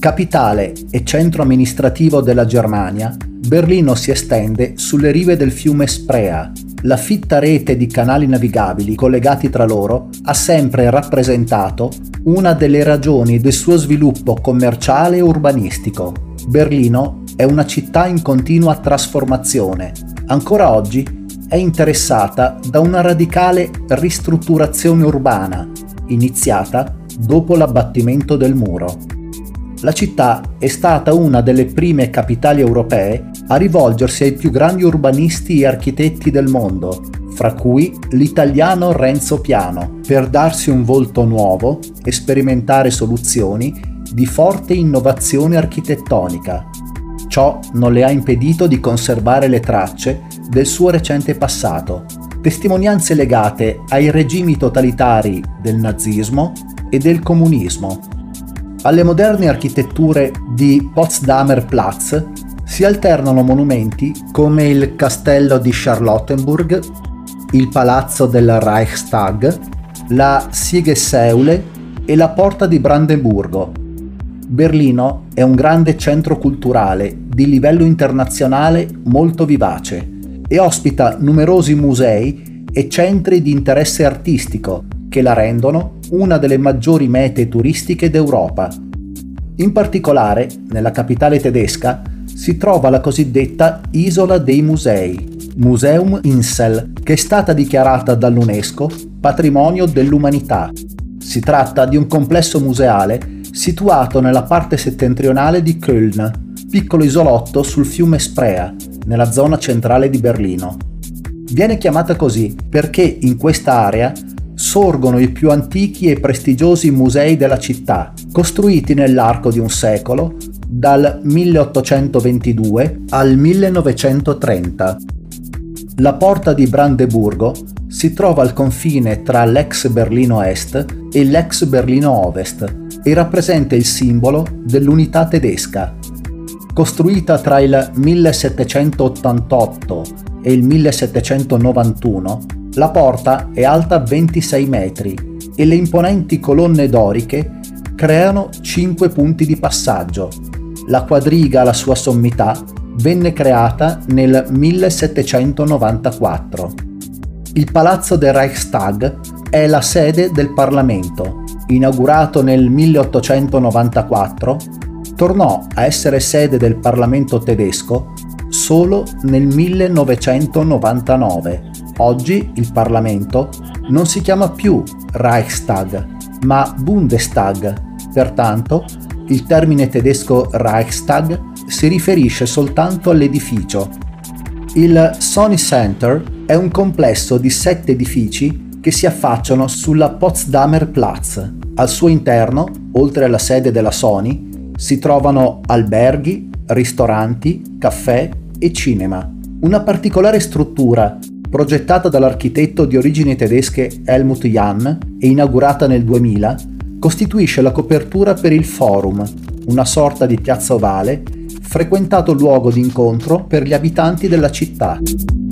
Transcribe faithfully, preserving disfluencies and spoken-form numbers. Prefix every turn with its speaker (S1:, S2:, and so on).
S1: Capitale e centro amministrativo della Germania, Berlino si estende sulle rive del fiume Spree. La fitta rete di canali navigabili collegati tra loro ha sempre rappresentato una delle ragioni del suo sviluppo commerciale e urbanistico. Berlino è una città in continua trasformazione. Ancora oggi è interessata da una radicale ristrutturazione urbana, iniziata dopo l'abbattimento del muro. La città è stata una delle prime capitali europee a rivolgersi ai più grandi urbanisti e architetti del mondo, fra cui l'italiano Renzo Piano, per darsi un volto nuovo e sperimentare soluzioni di forte innovazione architettonica. Ciò non le ha impedito di conservare le tracce del suo recente passato, testimonianze legate ai regimi totalitari del nazismo e del comunismo. Alle moderne architetture di Potsdamer Platz si alternano monumenti come il Castello di Charlottenburg, il Palazzo del Reichstag, la Siegessäule e la Porta di Brandeburgo. Berlino è un grande centro culturale di livello internazionale molto vivace e ospita numerosi musei e centri di interesse artistico che la rendono una delle maggiori mete turistiche d'Europa. In particolare, nella capitale tedesca si trova la cosiddetta Isola dei Musei, Museum Insel, che è stata dichiarata dall'UNESCO Patrimonio dell'Umanità. Si tratta di un complesso museale situato nella parte settentrionale di Köln, piccolo isolotto sul fiume Spree, nella zona centrale di Berlino. Viene chiamata così perché in questa area sorgono i più antichi e prestigiosi musei della città, costruiti nell'arco di un secolo, dal milleottocentoventidue al millenovecentotrenta. La Porta di Brandeburgo si trova al confine tra l'ex Berlino Est e l'ex Berlino Ovest e rappresenta il simbolo dell'unità tedesca. Costruita tra il millesettecentottantotto e il millesettecentonovantuno, la porta è alta ventisei metri e le imponenti colonne doriche creano cinque punti di passaggio. La quadriga alla sua sommità venne creata nel millesettecentonovantaquattro. Il Palazzo del Reichstag è la sede del Parlamento. Inaugurato nel milleottocentonovantaquattro, tornò a essere sede del Parlamento tedesco solo nel millenovecentonovantanove. Oggi il Parlamento non si chiama più Reichstag, ma Bundestag. Pertanto, il termine tedesco Reichstag si riferisce soltanto all'edificio. Il Sony Center è un complesso di sette edifici che si affacciano sulla Potsdamer Platz. Al suo interno, oltre alla sede della Sony, si trovano alberghi, ristoranti, caffè e cinema. Una particolare struttura, progettata dall'architetto di origini tedesche Helmut Jahn e inaugurata nel duemila, costituisce la copertura per il Forum, una sorta di piazza ovale, frequentato luogo di incontro per gli abitanti della città.